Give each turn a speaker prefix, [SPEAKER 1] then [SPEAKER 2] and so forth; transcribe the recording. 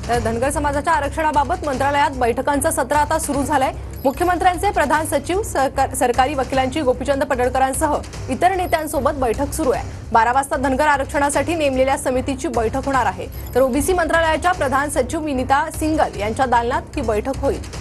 [SPEAKER 1] तर धनगर समाजाच्या आरक्षणाबाबत मंत्रालयात बैठकांचं सत्र आता सुरू झालंय। मुख्यमंत्र्यांचे प्रधान सचिव, सरकारी वकिलांची गोपीचंद पडळकरांसह इतर नेत्यांसोबत बैठक सुरू आहे। 12 वाजता धनगर आरक्षणासाठी नेमलेल्या समितीची बैठक होणार आहे। तर ओबीसी मंत्रालयाच्या प्रधान सचिव विनीता सिंगल यांच्या दालनात ही बैठक होईल।